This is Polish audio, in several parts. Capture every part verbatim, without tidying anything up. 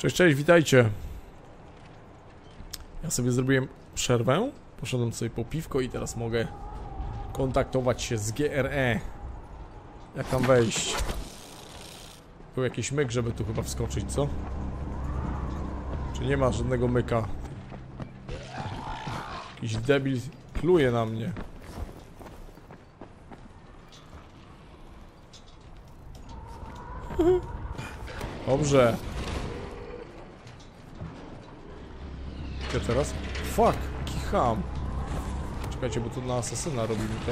Cześć, cześć, witajcie. Ja sobie zrobiłem przerwę, poszedłem sobie po piwko i teraz mogę kontaktować się z G R E. Jak tam wejść? Był jakiś myk, żeby tu chyba wskoczyć, co? Czy nie ma żadnego myka? Jakiś debil pluje na mnie. Dobrze. Gdzie teraz? Fuck, kicham. Czekajcie, bo tu na asesyna robi mi to.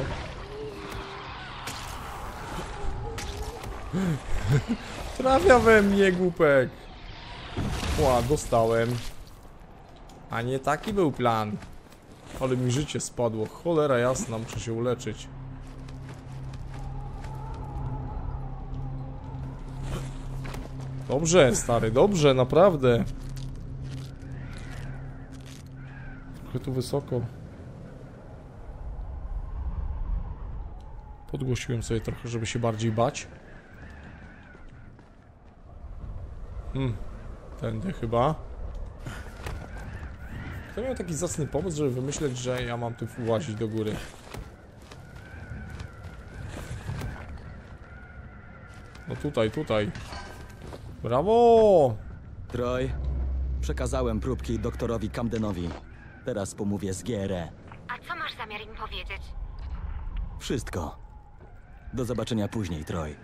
Trafia we mnie, głupek. Ła, dostałem. A nie taki był plan. Ale mi życie spadło. Cholera jasna, muszę się uleczyć. Dobrze, stary, dobrze, naprawdę. Trochę tu wysoko. Podgłosiłem sobie trochę, żeby się bardziej bać. Hmm, tędy chyba. Kto miał taki zacny pomysł, żeby wymyśleć, że ja mam tu włazić do góry? No tutaj, tutaj. Brawo! Troy, przekazałem próbki doktorowi Camdenowi. Teraz pomówię z G R E. A co masz zamiar im powiedzieć? Wszystko. Do zobaczenia później, Troy.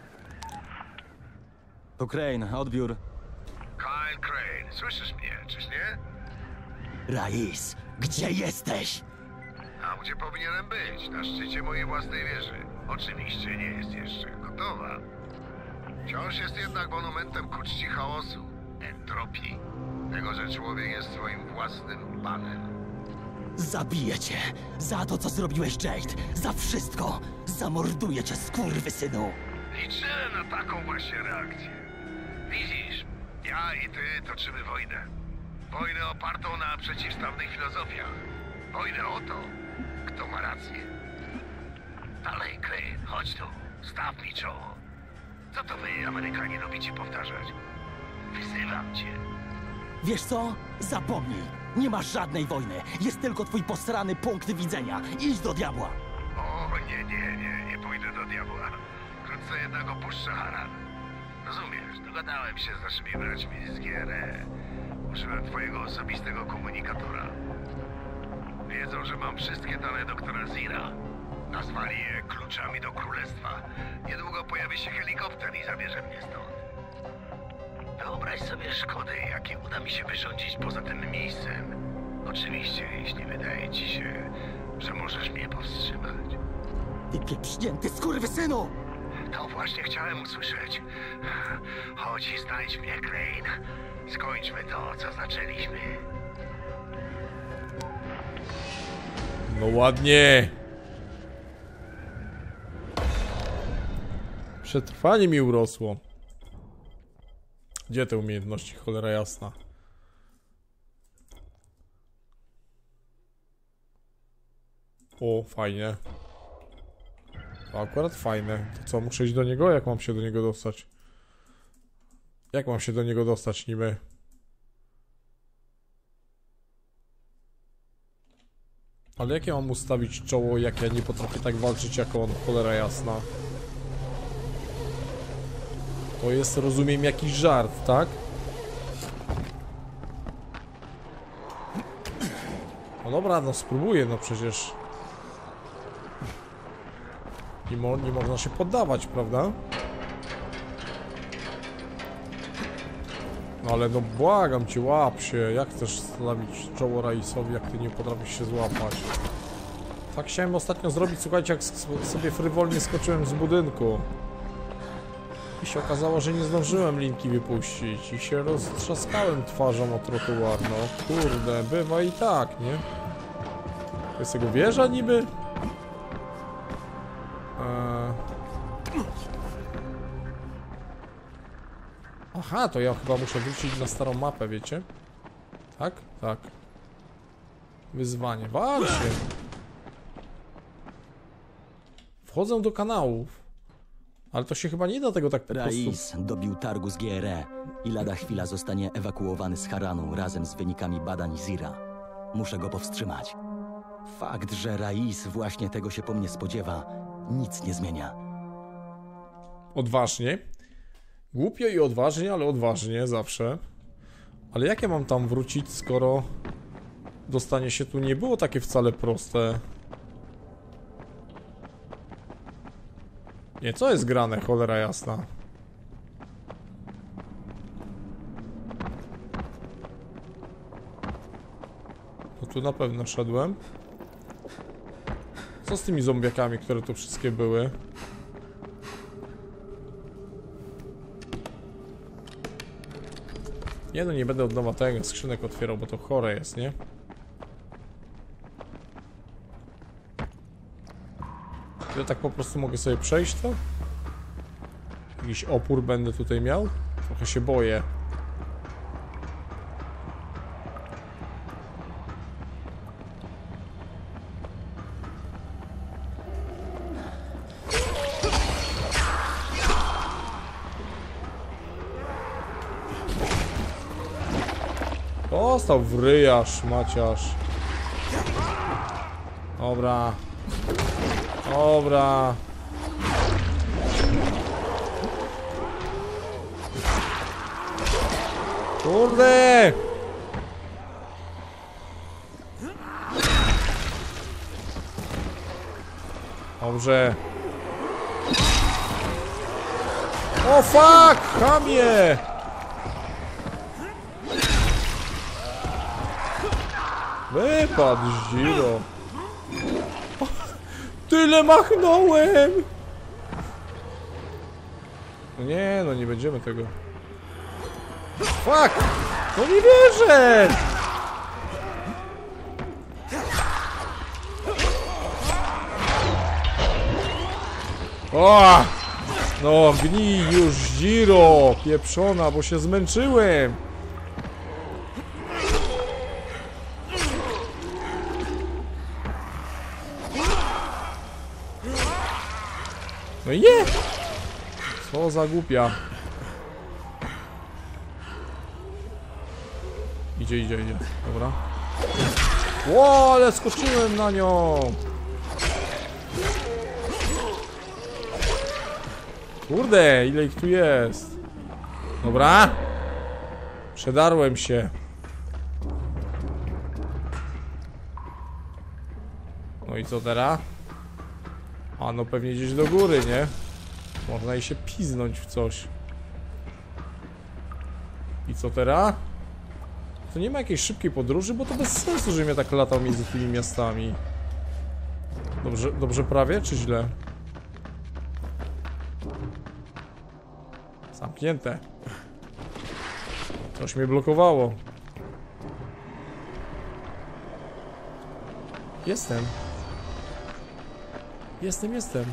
To Crane, odbiór. Kyle Crane, słyszysz mnie, czyż nie? Rais, gdzie jesteś? A gdzie powinienem być? Na szczycie mojej własnej wieży. Oczywiście nie jest jeszcze gotowa. Wciąż jest jednak monumentem ku czci chaosu, entropii. Tego, że człowiek jest swoim własnym panem. Zabiję cię. Za to, co zrobiłeś, Jade. Za wszystko. Zamorduję cię, skurwysynu. Liczyłem na taką właśnie reakcję. Widzisz, ja i ty toczymy wojnę. Wojnę opartą na przeciwstawnych filozofiach. Wojnę o to, kto ma rację. Dalej, Crane, chodź tu. Staw mi czoło. Co to wy, Amerykanie, lubicie powtarzać? Wyzywam cię. Wiesz co? Zapomnij. Nie masz żadnej wojny. Jest tylko twój posrany punkt widzenia. Idź do diabła. O, nie, nie, nie, nie pójdę do diabła. Wkrótce jednak opuszczę Haran. Rozumiesz, dogadałem się z naszymi braćmi z G R E. Użyłem twojego osobistego komunikatora. Wiedzą, że mam wszystkie dane doktora Zira. Nazwali je kluczami do królestwa. Niedługo pojawi się helikopter i zabierze mnie stąd. Wyobraź sobie szkody, jakie uda mi się wyrządzić poza tym miejscem. Oczywiście, jeśli wydaje ci się, że możesz mnie powstrzymać. Ty pieprznięty skurwysynu! To właśnie chciałem usłyszeć. Chodź i znajdź mnie, Crane. Skończmy to, co zaczęliśmy. No ładnie. Przetrwanie mi urosło. Gdzie te umiejętności, cholera jasna? O, fajnie. To akurat fajne. To co, muszę iść do niego? Jak mam się do niego dostać? Jak mam się do niego dostać niby? Ale jak ja mam ustawić czoło, jak ja nie potrafię tak walczyć jak on, cholera jasna? To jest, rozumiem, jakiś żart, tak? No dobra, no spróbuję, no przecież... Nie, mo nie można się poddawać, prawda? No ale no błagam cię, łap się. Jak chcesz stawić czoło Raisowi, jak ty nie potrafisz się złapać? Tak chciałem ostatnio zrobić, słuchajcie, jak sobie frywolnie skoczyłem z budynku. I się okazało, że nie zdążyłem linki wypuścić i się roztrzaskałem twarzą o trotuar, no kurde, bywa i tak, nie? To jest jego wieża niby? Eee... Aha, to ja chyba muszę wrócić na starą mapę, wiecie? Tak? Tak. Wyzwanie, wal się! Wchodzę do kanałów. Ale to się chyba nie da tego tak po prostu... Rais dobił targu z G R E i lada chwila zostanie ewakuowany z Haranu razem z wynikami badań Zira. Muszę go powstrzymać. Fakt, że Rais właśnie tego się po mnie spodziewa, nic nie zmienia. Odważnie. Głupio i odważnie, ale odważnie zawsze. Ale jak ja mam tam wrócić, skoro dostanie się tu nie było takie wcale proste? Nie, co jest grane, cholera jasna? No tu na pewno szedłem. Co z tymi zombiakami, które tu wszystkie były? Nie no, nie będę od nowa tego skrzynek otwierał, bo to chore jest, nie? Ja tak po prostu mogę sobie przejść to? Jakiś opór będę tutaj miał? Trochę się boję. Dostał w ryjasz, maciarz. Dobra. Dobra. Kurde! Dobrze. O fuck! Chamie! Wypadł Ziro. Tyle machnąłem! No nie, no nie będziemy tego. Fuck! No nie wierzę! O! No gnij już, Ziro! Pieprzona, bo się zmęczyłem! No i nie! Co za głupia. Idzie, idzie, idzie. Dobra. Ło, ale skoczyłem na nią! Kurde, ile ich tu jest? Dobra. Przedarłem się. No i co teraz? A no pewnie gdzieś do góry, nie? Można i się piznąć w coś. I co teraz? To nie ma jakiejś szybkiej podróży, bo to bez sensu, żebym ja tak latał między tymi miastami. Dobrze, dobrze prawie, czy źle? Zamknięte. Coś mnie blokowało. Jestem. Jestem, jestem.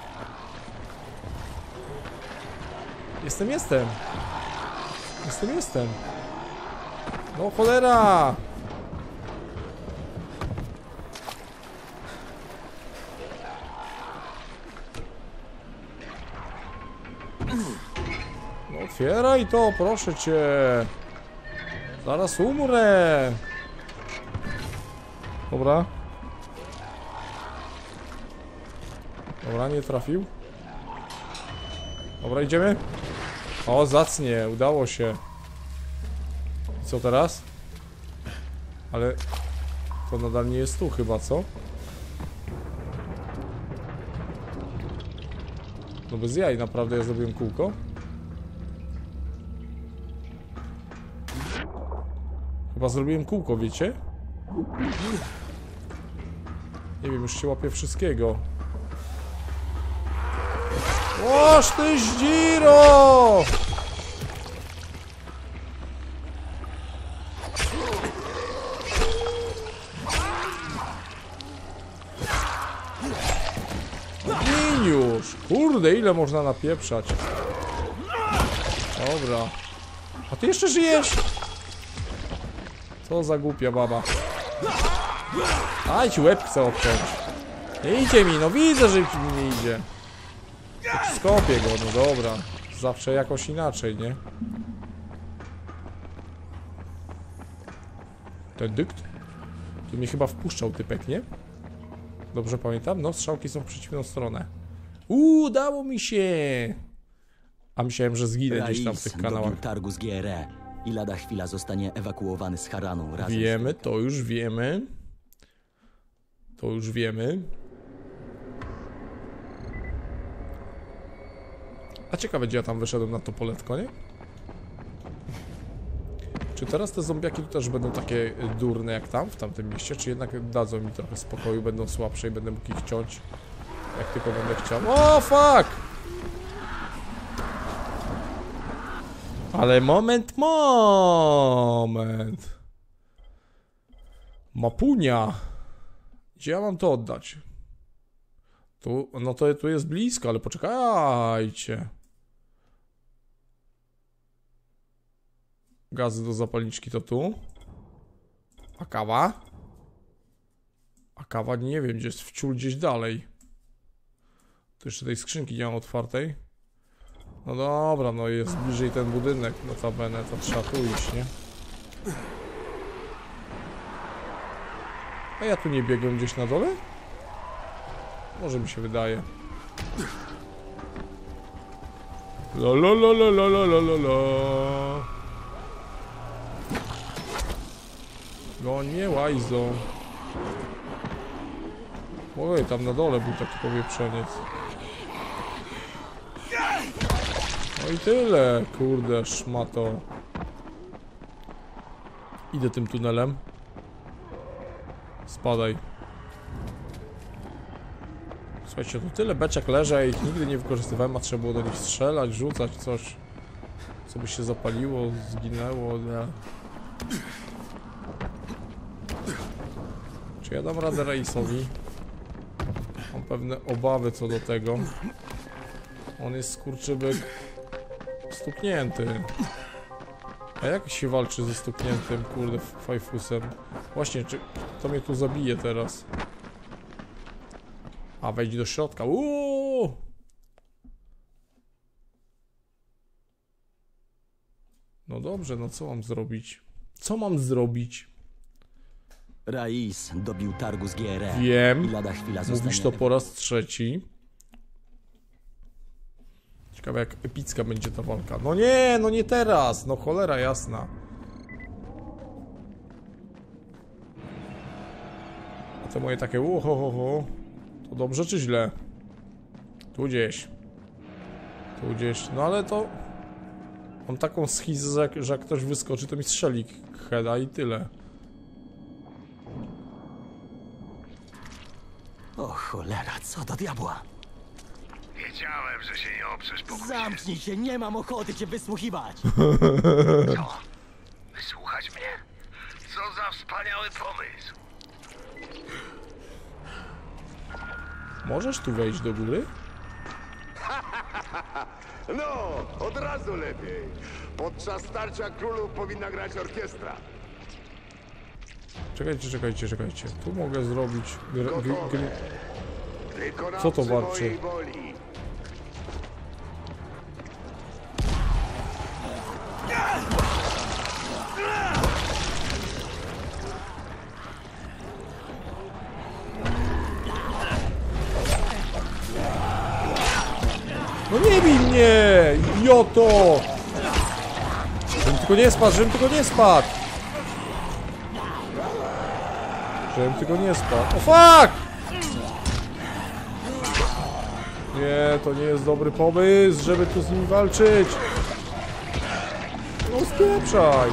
Jestem, jestem. Jestem, jestem. No cholera! No otwieraj to, proszę cię. Zaraz umrę. Dobra. Dobra, nie trafił. Dobra, idziemy. O, zacnie, udało się. I co teraz? Ale to nadal nie jest tu chyba, co? No bez jaj, naprawdę ja zrobiłem kółko. Chyba zrobiłem kółko, wiecie? Nie wiem, już się łapię wszystkiego. Oż ty Ziro! Gin już! Kurde, ile można napieprzać? Dobra. A ty jeszcze żyjesz? Co za głupia baba. Aj ci łeb chcę obciąć. Nie idzie mi, no widzę, że mi nie idzie. Skopię go, no dobra. Zawsze jakoś inaczej, nie? Ten dykt? Tu mnie chyba wpuszczał typek, nie? Dobrze pamiętam? No, strzałki są w przeciwną stronę. Uuu, udało mi się! A myślałem, że zginę gdzieś tam w tych Rais kanałach. dobił targu z G R E i lada chwila zostanie ewakuowany z Haranu razem Wiemy, to już wiemy. To już wiemy. A ciekawe, gdzie ja tam wyszedłem na to poletko, nie? Czy teraz te zombiaki tu też będą takie durne jak tam, w tamtym mieście? Czy jednak dadzą mi trochę spokoju, będą słabsze i będę mógł ich ciąć, jak tylko będę chciał? O, fuck! Ale moment, moment. Mapunia. Gdzie ja mam to oddać? Tu, no to tu jest blisko, ale poczekajcie. Gazy do zapalniczki to tu. A kawa? A kawa nie wiem, gdzie jest wciul gdzieś dalej. Tu jeszcze tej skrzynki nie mam otwartej. No dobra, no jest bliżej ten budynek, notabene, to trzeba tu iść, nie? A ja tu nie biegłem gdzieś na dole? Może mi się wydaje. La la la la la la la la la. Goń mnie, łajzo. Oj, tam na dole był taki powieprzeniec. No i tyle, kurde, szmato. Idę tym tunelem. Spadaj. Słuchajcie, tu tyle beczek leży, a ich nigdy nie wykorzystywałem, a trzeba było do nich strzelać, rzucać coś, co by się zapaliło, zginęło, nie. Czy ja dam radę Raisowi? Mam pewne obawy co do tego. On jest skurczybyk stuknięty. A jak się walczy ze stukniętym, kurde, fajfusem? Właśnie, czy to mnie tu zabije teraz? A, wejdź do środka. Uuu! No dobrze, no co mam zrobić? Co mam zrobić? Rais dobił targu z G R E Wiem. i lada chwila zostanie Mówisz to po raz trzeci. Ciekawe jak epicka będzie ta walka. No nie, no nie teraz. No cholera jasna. A te moje takie uhohoho. To dobrze czy źle? Tu gdzieś. Tu gdzieś. No ale to... Mam taką schizę, że jak ktoś wyskoczy, to mi strzeli heada i tyle. O cholera, co do diabła? Wiedziałem, że się nie oprzesz, pokusie. Zamknij się, nie mam ochoty cię wysłuchiwać. Co? Wysłuchać mnie? Co za wspaniały pomysł. Możesz tu wejść do góry? No, od razu lepiej. Podczas starcia królów powinna grać orkiestra. Czekajcie, czekajcie, czekajcie. Tu mogę zrobić... Gr gr gr Wykonawcy Co to warczy? mojej woli. No nie bij mnie! Idioto! Żebym tylko nie spadł, żebym tylko nie spadł! Żebym tylko nie spadł. O fuck! Nie, to nie jest dobry pomysł, żeby tu z nimi walczyć. No spieprzaj!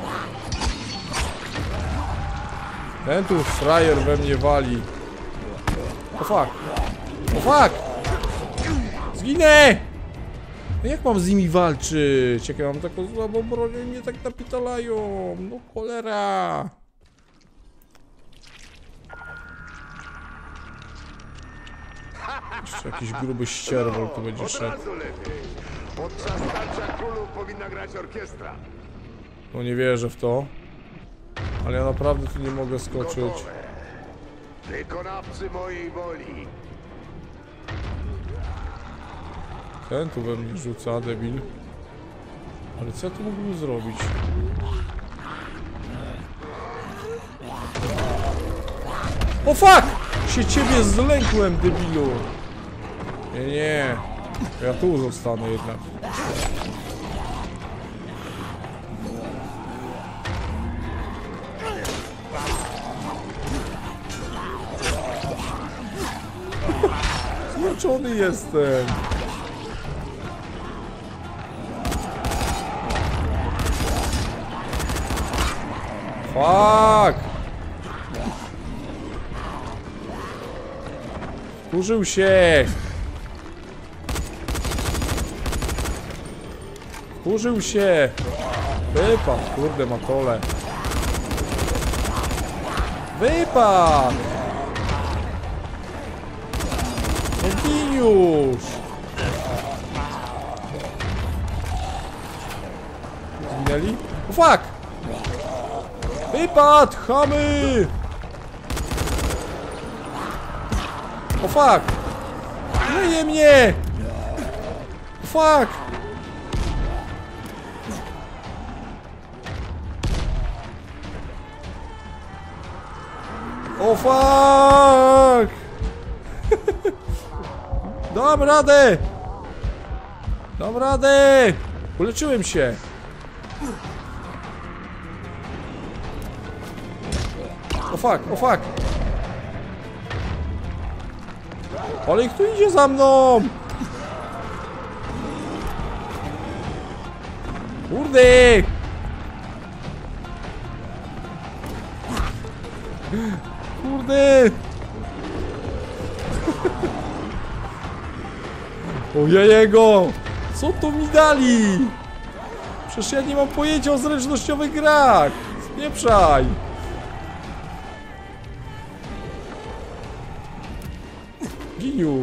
Ten tu frajer we mnie wali. O fuck! O fuck! Zginę! No jak mam z nimi walczyć? Jak ja mam taką słabą broń, oni mnie tak napitalają. No cholera! Jeszcze jakiś gruby ścierwol tu będzie Od szedł. razu lepiej. Podczas starcia królów powinna grać orkiestra. No nie wierzę w to. Ale ja naprawdę tu nie mogę skoczyć. Gotowe. Wykonawcy mojej woli. Ten tu we mnie rzuca, debil. Ale co ja tu mógłbym zrobić? O fuck! Się ciebie zlękłem, debilu. Nie, nie. Ja tu zostanę jednak. Zmęczony jestem. Fuck! Wkurzył się! Wkurzył się! Wypadł, kurde matole. Wypadł! No gin już! Zginęli? O fuck! Wypadł! Chamy! O fuck! Leje mnie! O fuck! O fuck! Dam radę! Dam radę! Uleczyłem się! O fuck, o fuck! Ale ich tu idzie za mną! Kurde! Kurde! Ojejego! Co to mi dali? Przecież ja nie mam pojęcia o zręcznościowych grach! Spieprzaj! Gin już!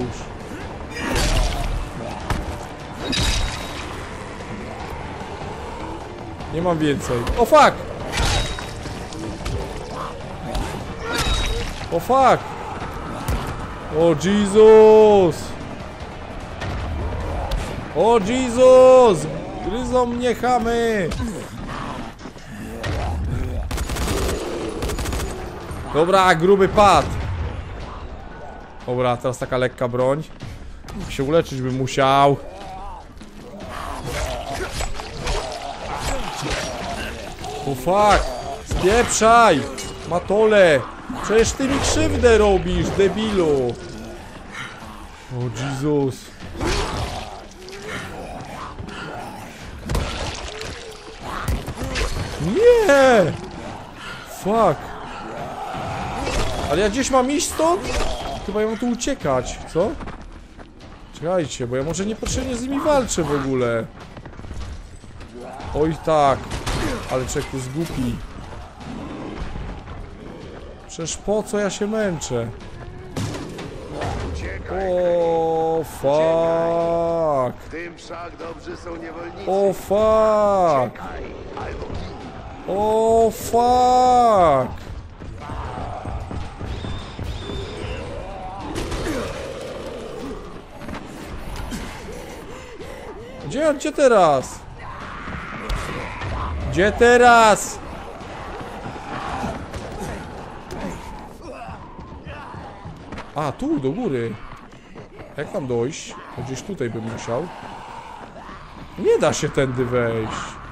Nie mam więcej. O fuck! O fuck! O Jezus! O Jezus! Gryzą mnie chamy! Dobra, gruby pad! Dobra, teraz taka lekka broń. Się uleczyć bym musiał. O fuck! Spieprzaj! Matole! Przecież ty mi krzywdę robisz, debilu! O Jezus! Nie! Fuck! Ale ja gdzieś mam iść stąd? Chyba ja mam tu uciekać, co? Czekajcie, bo ja może niepotrzebnie z nimi walczę w ogóle. Oj tak. Ale czek jest głupi. Przecież po co ja się męczę? O fuck. W tym wszak dobrzy są niewolnicy. O fuck. O fuck. Gdzie, gdzie teraz? Gdzie teraz? A, tu, do góry. Jak tam dojść? To gdzieś tutaj bym musiał. Nie da się tędy wejść.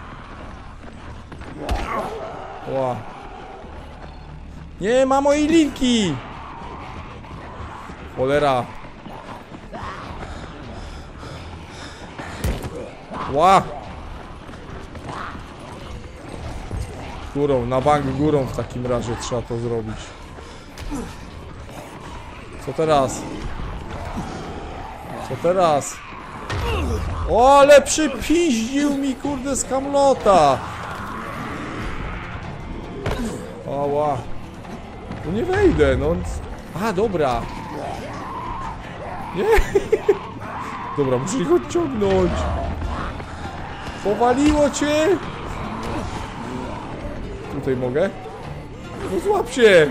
Ła. Nie ma mojej linki! Cholera. Ła! Górą, na bank górą w takim razie trzeba to zrobić. Co teraz? Co teraz? O, ale przypiździł mi kurde z kamlota! Ała. No nie wejdę, no. A, dobra. Nie. Dobra, muszę ich odciągnąć. Powaliło cię! Tutaj mogę? No złap się!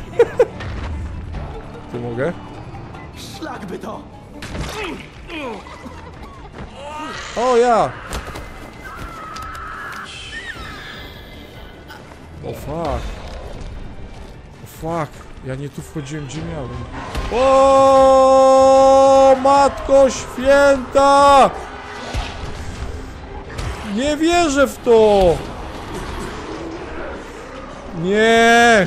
Tu mogę? Szlak by to! O, ja! O fuck! Fuck, ja nie tu wchodziłem, gdzie miałem. O, Matko Święta! Nie wierzę w to! Nie!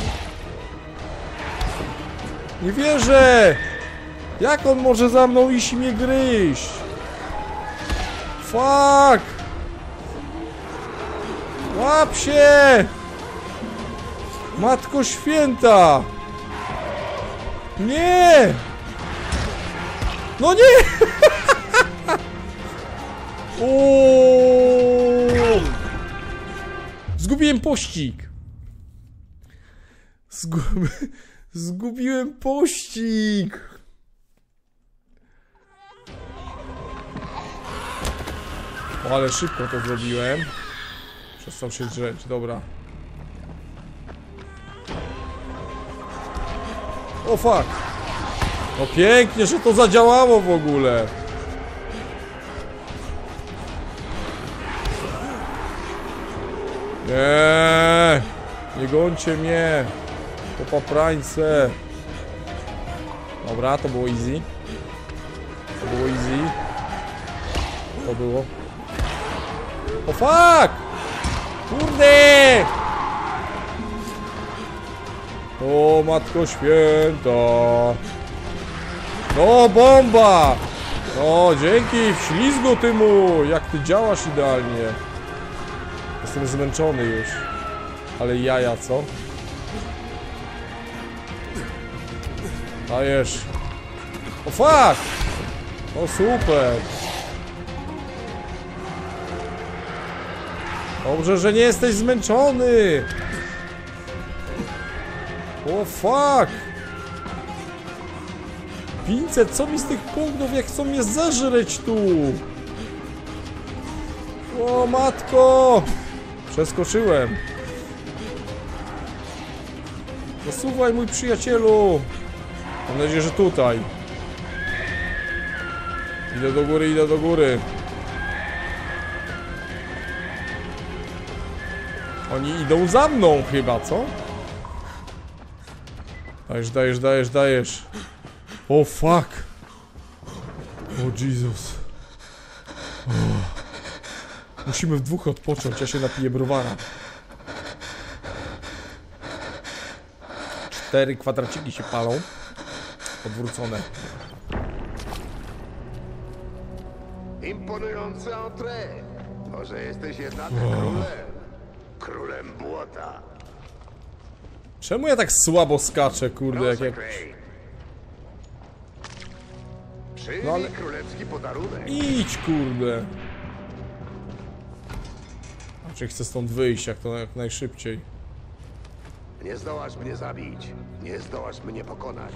Nie wierzę! Jak on może za mną iść i mnie gryźć? Fuck! Łap się! Matko Święta! Nie! No nie! Uuu. Zgubiłem pościg! Zgub... Zgubiłem pościg! O, ale szybko to zrobiłem. Przestał się drzeć, dobra. O fuck! No pięknie, że to zadziałało w ogóle. Nie, nie gońcie mnie. Po paprańce. Dobra, to było easy. To było easy. To było. O fuck! Kurde! O Matko Święta! No bomba! No dzięki ślizgu ty mój! Jak ty działasz idealnie! Jestem zmęczony już. Ale jaja, co? Dajesz! O fuck! O super! Dobrze, że nie jesteś zmęczony! O fuck! pięćset, co mi z tych punktów, jak chcą mnie zeżreć tu? O matko! Przeskoczyłem. Zasuwaj, mój przyjacielu! Mam nadzieję, że tutaj. Idę do góry, idę do góry. Oni idą za mną chyba, co? Dajesz, dajesz, dajesz, dajesz. O fuck. O Jesus. O. Musimy w dwóch odpocząć, ja się napiję browara. Cztery kwadraciki się palą. Odwrócone. Imponujące entrée. Może jesteś jednak królem. Królem błota. Czemu ja tak słabo skaczę, kurde, jak jak... Przyjmij No ale- królewski podarunek. Idź, kurde. Znaczy chcę stąd wyjść jak to jak najszybciej. Nie zdołasz mnie zabić. Nie zdołasz mnie pokonać.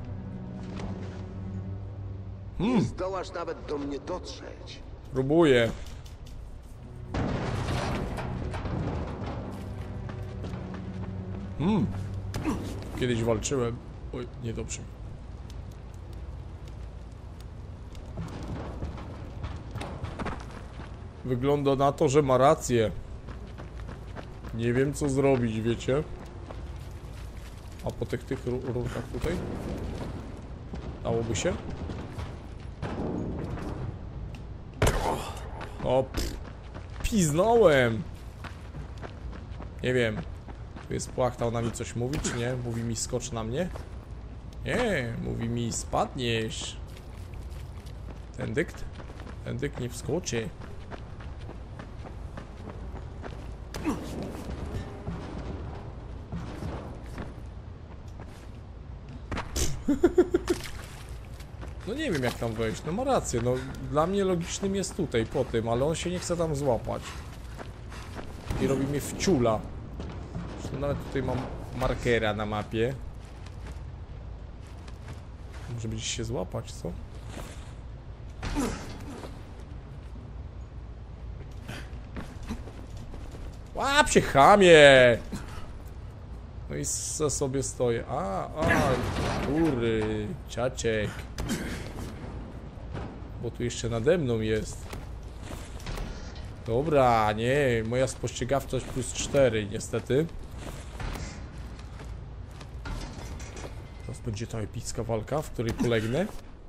Nie zdołasz nawet do mnie dotrzeć. Próbuję. Hmm. Kiedyś walczyłem. Oj, niedobrze. Wygląda na to, że ma rację. Nie wiem co zrobić, wiecie? A po tych tych ru- rurkach tutaj? Dałoby się? O, pff, piznąłem. Nie wiem. Tu jest płachta, ona mi coś mówi, czy nie? Mówi mi skocz na mnie? Nie, mówi mi spadniesz. Ten dykt? Ten dykt nie wskoczy. No nie wiem jak tam wejść, no ma rację, no dla mnie logicznym jest tutaj, po tym, ale on się nie chce tam złapać. I robi mnie wciula. Zresztą nawet tutaj mam markera na mapie. Może gdzieś się złapać, co? Łap się, chamie! No i se sobie stoję. A, a, kury, ciaczek. Bo tu jeszcze nade mną jest. Dobra, nie, moja spostrzegawczość plus cztery, niestety. Teraz będzie ta epicka walka, w której polegnę.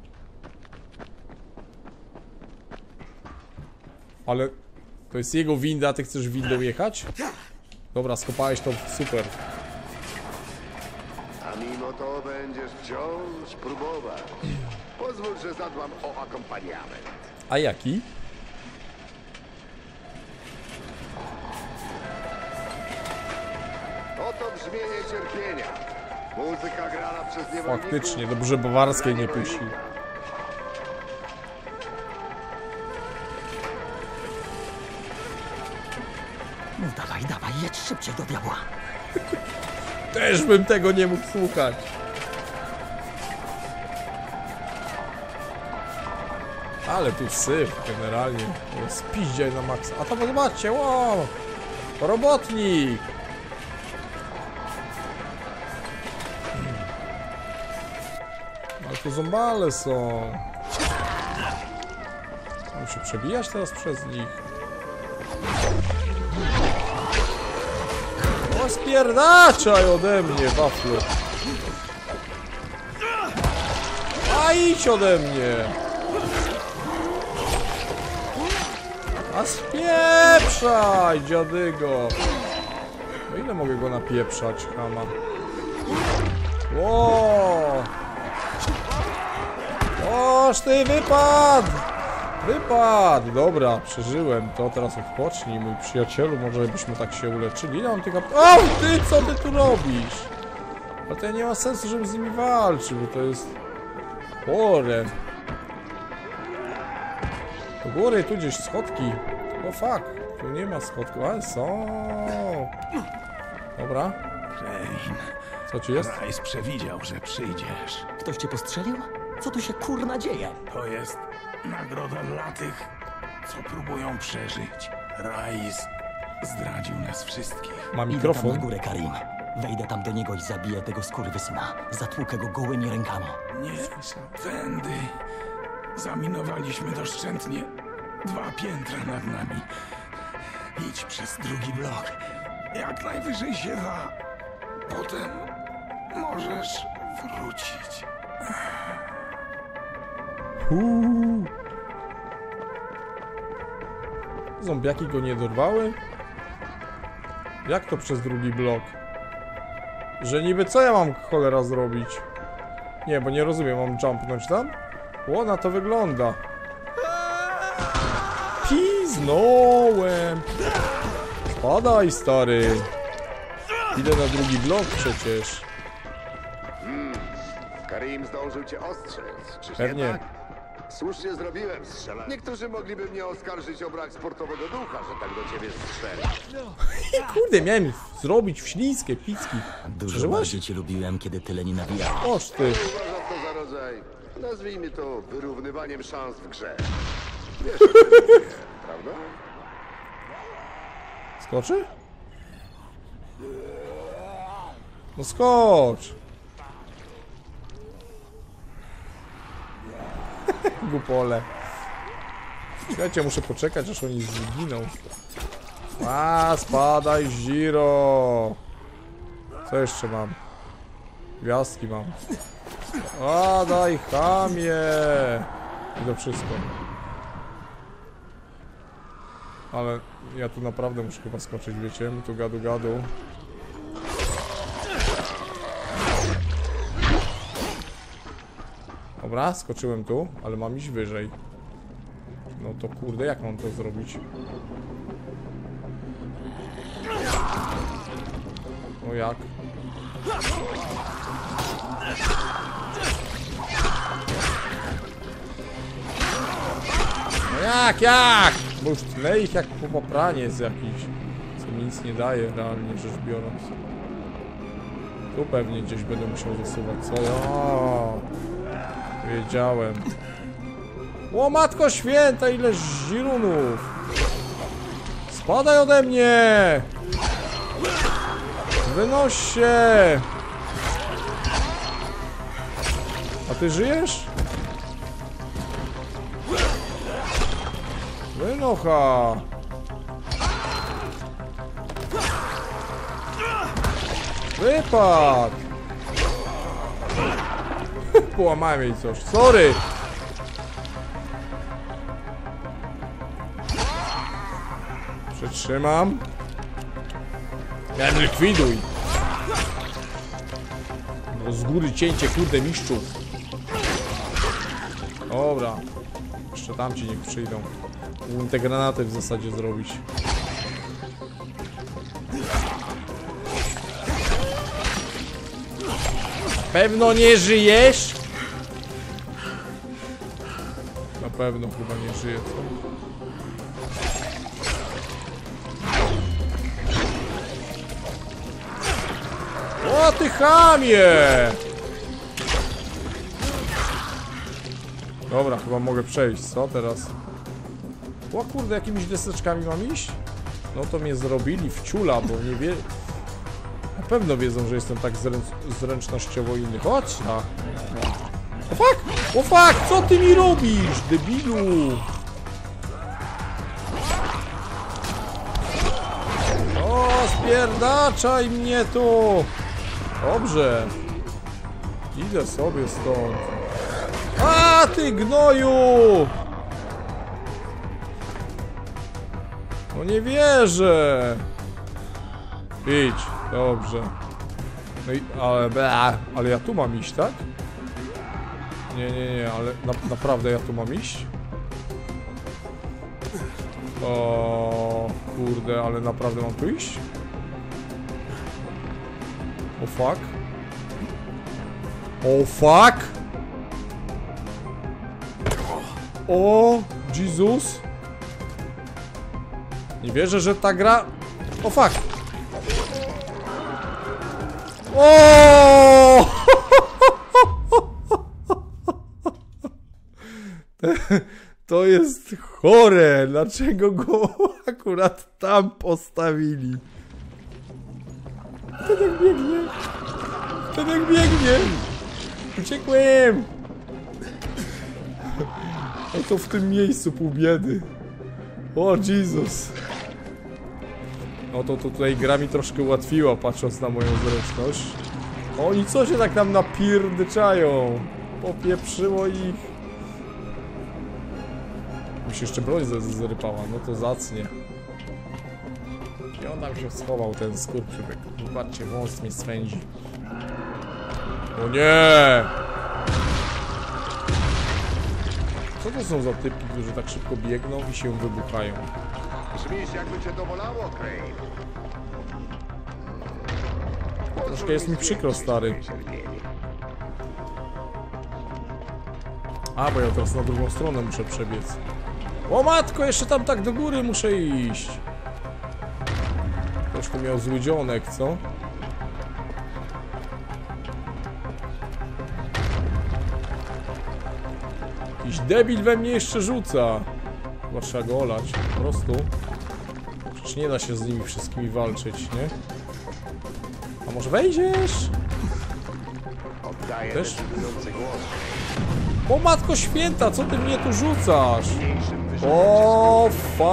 Ale to jest jego winda, a ty chcesz windą jechać? Dobra, skopałeś to, super. A mimo to będziesz wciąż próbować. Pozwól, że zadbam o akompaniament. A jaki? Oto brzmienie cierpienia. Muzyka grana przez niewolników. Faktycznie, dobrze bawarskiej nie puści. No dawaj, dawaj, jedź szybciej do diabła. Też bym tego nie mógł słuchać. Ale tu syf generalnie. Spiździaj na maksa. A to zobaczcie, wow! Robotnik! Ale tu zombale są. Mam się przebijać teraz przez nich. O, spierdaczaj ode mnie, waflu. A idź ode mnie. A spieprzaj, dziadygo. No ile mogę go napieprzać, chama? Ło! Oż ty wypadł! Wypadł! Dobra, przeżyłem to, teraz odpocznij, mój przyjacielu, może byśmy tak się uleczyli. Ile mam tych... O, ty, co ty tu robisz? Ale to nie ma sensu, żebym z nimi walczył, bo to jest... chore. Do góry, tu gdzieś schodki. O fuck, tu nie ma schodków, ale są. Dobra. Crane, Co ci jest? Rice przewidział, że przyjdziesz. Ktoś cię postrzelił? Co tu się kurna dzieje? To jest nagroda dla tych, co próbują przeżyć. Rice zdradził nas wszystkich. Ma Idę tam mikrofon. na górę, Karim. Wejdę tam do niego i zabiję tego skurwysyna. Zatłukę go gołymi rękami. Nie tędy. Zaminowaliśmy doszczętnie dwa piętra nad nami. Idź przez drugi blok. Jak najwyżej się da. Potem możesz wrócić. Uuu. Zombiaki go nie dorwały? Jak to przez drugi blok? Że niby co ja mam cholera zrobić? Nie, bo nie rozumiem, mam jumpnąć tam? O, na to wygląda. Piznąłem. Spadaj, stary. Idę na drugi blok przecież. Karim zdążył cię ostrzec. Czyż Pewnie. jednak? Słusznie zrobiłem, strzelać. Niektórzy mogliby mnie oskarżyć o brak sportowego ducha, że tak do ciebie strzelę. Kurde, miałem zrobić wślizgie picki. Dużo Przeżyłaś? bardziej cię lubiłem, kiedy tyle nienawijałeś. Oż ty. Uważam to za rodzaj, nazwijmy to wyrównywaniem szans w grze. Wiesz, o czym mówię, prawda? Skoczy? No skocz! Głupole. Słuchajcie, muszę poczekać, aż oni zginą. A, spadaj, Ziro! Co jeszcze mam? Gwiazdki mam. A, daj, chamie! I to wszystko. Ale ja tu naprawdę muszę chyba skoczyć, wiecie? My tu gadu gadu. Dobra, skoczyłem tu, ale mam iść wyżej. No to kurde, jak mam to zrobić? No jak? No jak, jak? Bo już tyle ich jak popraniec jakiś. Co mi nic nie daje, realnie rzecz biorąc. Tu pewnie gdzieś będę musiał zasuwać, co? O, wiedziałem. O matko święta, ile żirunów! Spadaj ode mnie! Wynoś się! A ty żyjesz? Wynocha! Wypadł! Połamałem jej coś. Sorry! Przytrzymam. Ja likwiduj! No z góry cięcie, kurde mistrzu. Dobra. Jeszcze tamci niech przyjdą. Mógłbym te granaty w zasadzie zrobić. Pewno nie żyjesz? Na pewno chyba nie żyje, co? O ty chamie! Dobra, chyba mogę przejść, co teraz? O kurde, jakimiś deseczkami mam iść? No to mnie zrobili w ciula, bo nie wie... Na pewno wiedzą, że jestem tak zręcz zręcznościowo inny. Chodź na... O fuck! O fuck! Co ty mi robisz, debilu? O, spierdaczaj mnie tu! Dobrze. Idę sobie stąd. A ty gnoju! No nie wierzę. Idź, dobrze. No i, ale, bla, ale ja tu mam iść, tak? Nie, nie, nie, ale na, naprawdę ja tu mam iść? O kurde, ale naprawdę mam tu iść? O fuck. O fuck. O Jezus. Nie wierzę, że ta gra... O fuck. O! To jest chore. Dlaczego go akurat tam postawili? Ten jak biegnie. Ten jak biegnie. Uciekłem. Oto w tym miejscu pół biedy. O Jezus. No to, to tutaj gra mi troszkę ułatwiła, patrząc na moją zręczność. Oni co się tak nam napierdyczają? Popieprzyło ich. Mi się jeszcze broń zrypała, no to zacnie. I on tam się schował, ten skurczybyk. Zobaczcie, wąs mnie swędzi. O nie! Co to są za typy, którzy tak szybko biegną i się wybuchają? Brzmisz, jakby cię to bolało, Crane. Troszkę jest mi przykro, stary. A, bo ja teraz na drugą stronę muszę przebiec. O matko, jeszcze tam tak do góry muszę iść. Ktoś tu miał zły dzionek, co? Jakiś debil we mnie jeszcze rzuca. Chyba trzeba go olać, po prostu. Przecież nie da się z nimi wszystkimi walczyć, nie? A może wejdziesz? Oddaję Też? decydujący głos. O matko święta, co ty mnie tu rzucasz? O fuck!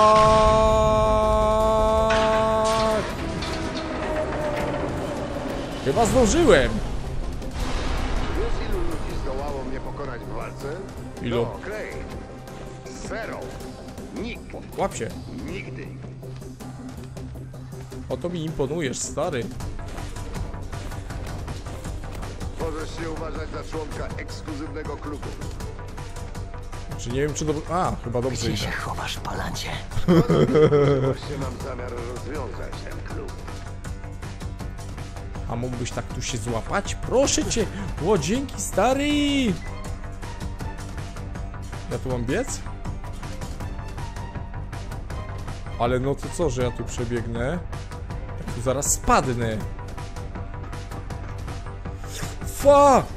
Chyba zdążyłem. Wiesz, ilu ludzi zdołało mnie pokonać w walce? Ilu? No, Crane. Zero. Nikt. Łap się. Nigdy. O to mi imponujesz, stary. Możesz się uważać za członka ekskluzywnego klubu. Czy nie wiem, czy dobrze... A, chyba dobrze Gdzie idę. się chowasz, palancie? Właśnie mam zamiar rozwiązać ten klub. A mógłbyś tak tu się złapać? Proszę cię! O, dzięki, stary! Ja tu mam biec? Ale no to co, że ja tu przebiegnę? Ja tu zaraz spadnę. Fuck!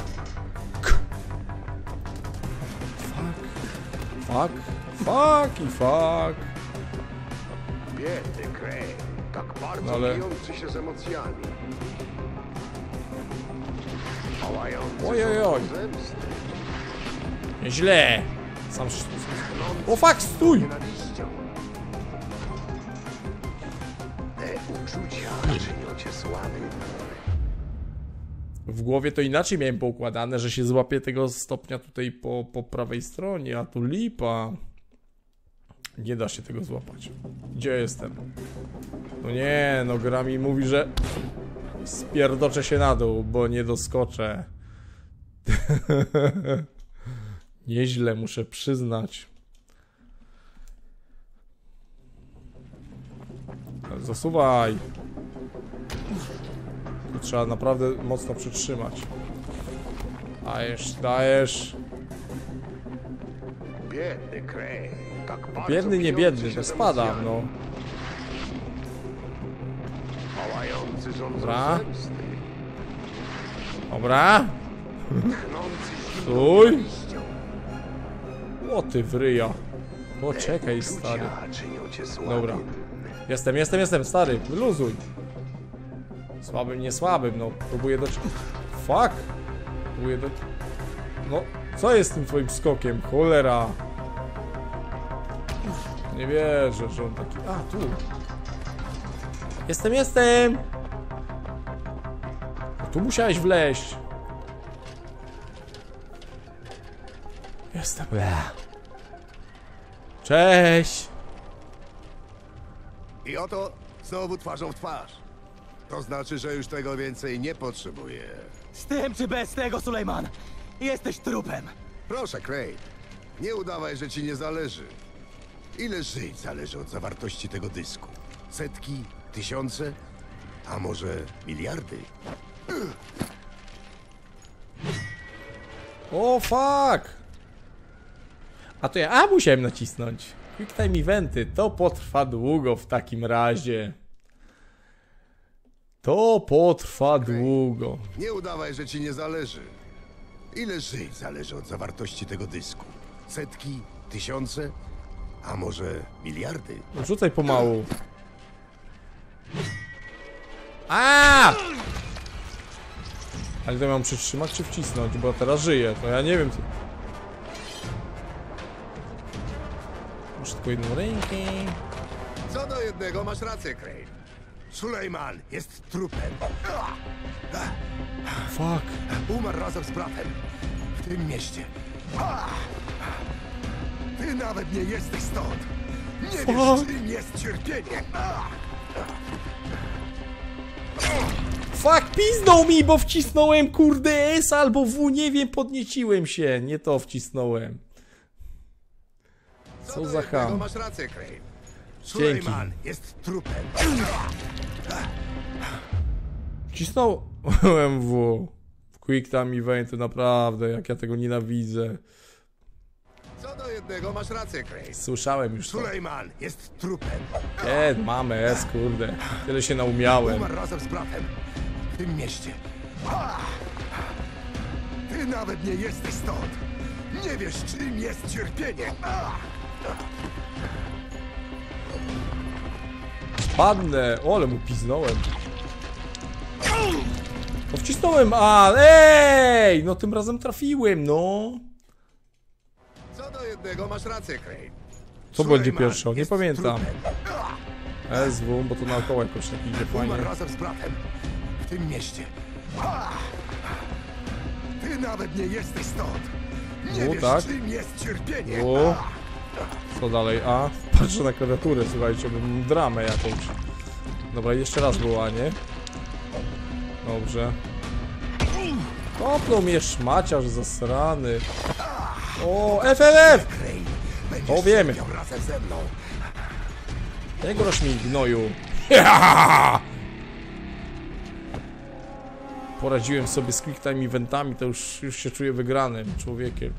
Fuck. Fuck. Fuck i fuck. Biedny Crane. Tak bardzo No ale- bijący się z emocjami. Pałający Ojojoj. z zemsty. Źle. Sam... O fuck, stój! Nienawiścią. Te uczucia czynią cię słabym. W głowie to inaczej miałem poukładane, że się złapie tego stopnia tutaj po, po prawej stronie, a tu lipa. Nie da się tego złapać. Gdzie jestem? No nie, no gra mi mówi, że spierdoczę się na dół, bo nie doskoczę. Nieźle, muszę przyznać. Zasuwaj. Tu trzeba naprawdę mocno przytrzymać. Dajesz, dajesz. Biedny Crane. Tak bardzo Biedny, nie pijący biedny, się to z spadam, emocjami. no. Pałający rządzą Dobra. zemsty. Dobra. Tchnący zimną Stój. nienawiścią. O ty wryja. Poczekaj, stary. Uczucia czynią cię słabym. Dobra. Jestem, jestem, jestem, stary. Wyluzuj. Słabym, nie słabym, no. Próbuję do... Fuck. Próbuję do... No, co jest z tym twoim skokiem? Cholera. Nie wierzę, że on taki... A, tu. Jestem, jestem. Tu musiałeś wleźć. Jestem. Cześć. I oto znowu twarzą w twarz. To znaczy, że już tego więcej nie potrzebuję. Z tym czy bez tego, Sulejman? Jesteś trupem. Proszę, Crane. Nie udawaj, że ci nie zależy. Ile żyć zależy od zawartości tego dysku? Setki? Tysiące? A może miliardy? O, fuck. A to ja... A, musiałem nacisnąć. Quick time eventy. To potrwa długo w takim razie. To potrwa długo. Nie udawaj, że ci nie zależy. Ile żyć zależy od zawartości tego dysku? Setki? Tysiące? A może miliardy? Rzucaj pomału. A! Ale to mam przytrzymać czy wcisnąć, bo teraz żyję. To ja nie wiem co... Muszę tylko jedną rękę. Co do jednego masz rację, Crane. Sulejman jest trupem. Fuck. Umarł razem z bratem. W tym mieście. Ty nawet nie jesteś stąd. Nie Fuck. wiesz, czym jest cierpienie. Fuck, piznął mi, bo wcisnąłem kurde S albo W, nie wiem, podnieciłem się. Nie to wcisnąłem. Co do za jednego ham. masz rację, Crane. Sulejman jest trupem. Wcisnąłem W. W Quick Time Eventy, naprawdę, jak ja tego nienawidzę. Co do jednego masz rację, Crane. Słyszałem już to. Sulejman jest trupem. E, mamy S, kurde. Tyle się naumiałem. Umarł razem z bratem. W tym mieście. Ty nawet nie jesteś stąd. Nie wiesz, czym jest cierpienie. Padnę. O, ale mu piznąłem. No wcisnąłem A. Ej! No tym razem trafiłem, no. Co do jednego masz rację, Crane. Co będzie Sulejman pierwsze? Nie jest pamiętam. trupem. S W, bo to naokoło jakoś tak idzie fajnie. Umarł razem z bratem. W tym mieście. Ty nawet nie jesteś stąd. Nie No, wiesz, tak. czym jest cierpienie. O. Co dalej? A? Patrzę na klawiaturę, słuchajcie, bo mam dramę jakąś. Dobra, jeszcze raz była, nie? Dobrze. Kopnął mnie szmaciarz zasrany. O, F F F! Crane, będziesz O, wiemy. cierpiał razem ze mną. Nie groź mi, gnoju. Poradziłem sobie z quick time eventami, to już, już się czuję wygranym człowiekiem.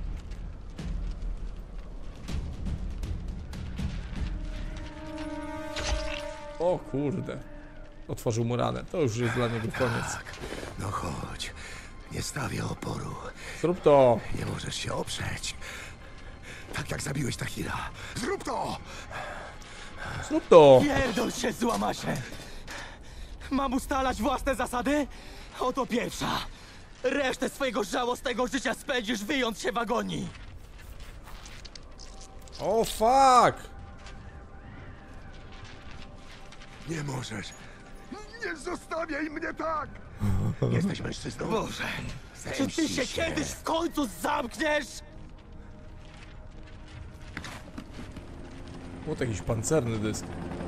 O kurde. Otworzył mu ranę. To już jest dla niego koniec. No chodź. Nie stawię oporu. Zrób to. Nie możesz się oprzeć. Tak jak zabiłeś Tahira. Zrób to! Zrób to. Pierdol się, złamasie! Mam ustalać własne zasady? Oto pierwsza. Resztę swojego żałosnego życia spędzisz wyjąc się w agonii. O fuck. Nie możesz. Nie zostawiaj mnie tak! Jesteś mężczyzną? Boże, czy ty się kiedyś w końcu zamkniesz? O, to jakiś pancerny dysk.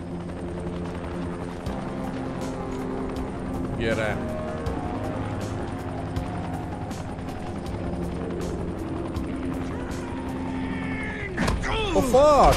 Gierę. O fuck!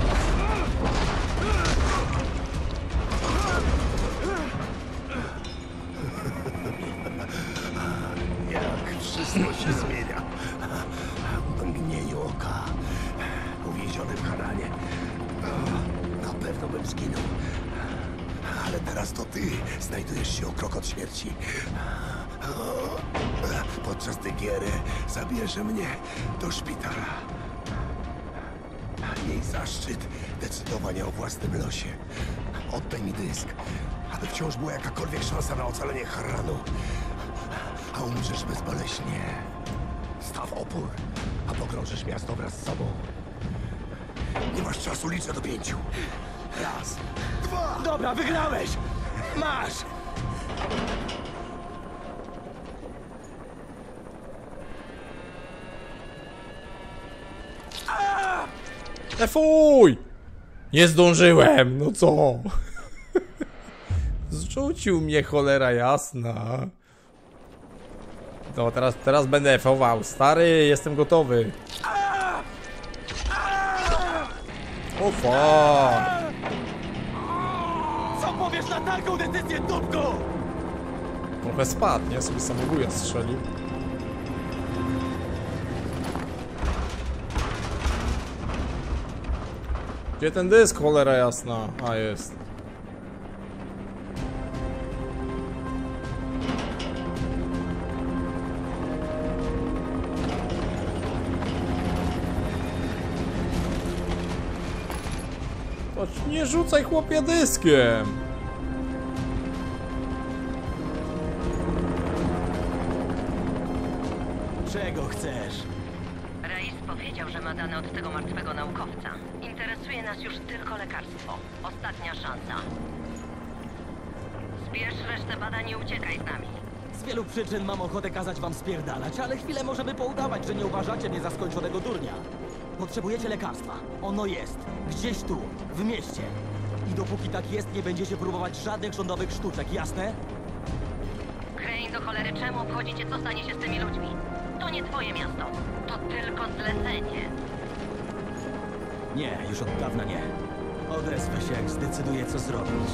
Jak wszystko się zmienia. W mgnieniu oka. Uwięziony w Haranie. Na pewno bym zginął. Ale teraz to ty znajdujesz się o krok od śmierci. Podczas tej giery zabierze mnie do szpitala. Jej zaszczyt decydowania o własnym losie. Oddaj mi dysk, aby wciąż była jakakolwiek szansa na ocalenie Haranu. A umrzesz bezboleśnie. Staw opór, a pogrążysz miasto wraz z sobą. Nie masz czasu, liczę do pięciu. Raz, dwa... Dobra, wygrałeś! Masz! E fuj! Nie zdążyłem, no co? Zrzucił mnie, cholera jasna. No teraz, teraz będę efował. Stary, jestem gotowy. O fuck! Co powiesz na taką decyzję, dupku? Trochę spadł, nie? Sobie samobuja strzelił. Gdzie ten dysk, cholera jasna? A, jest. Chodź, nie rzucaj, chłopie, dyskiem! Czego chcesz? Rais powiedział, że ma dane od tego martwego naukowca. Interesuje nas już tylko lekarstwo. Ostatnia szansa. Zbierz resztę badań i uciekaj z nami. Z wielu przyczyn mam ochotę kazać wam spierdalać, ale chwilę możemy poudawać, że nie uważacie mnie za skończonego durnia. Potrzebujecie lekarstwa. Ono jest. Gdzieś tu, w mieście. I dopóki tak jest, nie będziecie próbować żadnych rządowych sztuczek, jasne? Crane, do cholery, czemu obchodzicie, co stanie się z tymi ludźmi? To nie twoje miasto. To tylko zlecenie. Nie, już od dawna nie. Odezwę się, jak zdecyduję, co zrobić.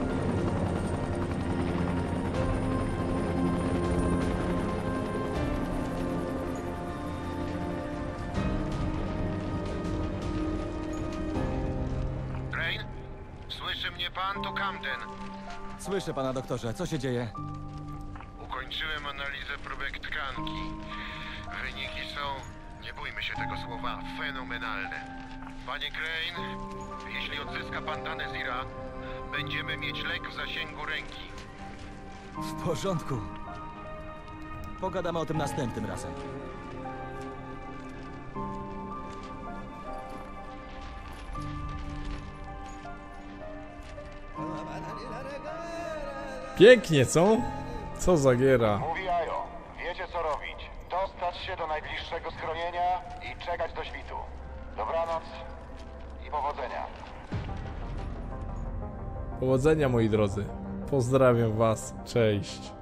Crane? Słyszy mnie pan? To Camden. Słyszę pana, doktorze. Co się dzieje? Ukończyłem analizę próbek tkanki. Wyniki są, nie bójmy się tego słowa, fenomenalne. Panie Crane, jeśli odzyska pan dane Zira, będziemy mieć lek w zasięgu ręki. W porządku. Pogadamy o tym następnym razem. Pięknie, co? Co za giera. Mówiają, wiecie co robić. Dostać się do najbliższego schronienia i czekać do świtu. Dobranoc i powodzenia. Powodzenia, moi drodzy. Pozdrawiam was. Cześć.